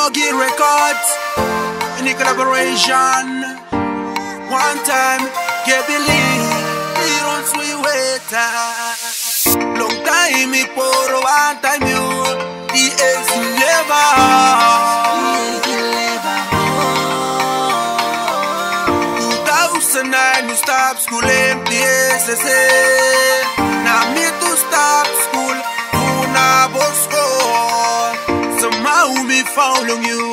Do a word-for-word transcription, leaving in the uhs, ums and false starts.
Yorgy Records in the collaboration. One time, get believe, T.TiiRonz we wait. Long time me pour, one time you, the ex never. two thousand nine you stop school M T S S A. Now me to stop school, do na bosco. Somehow me following you.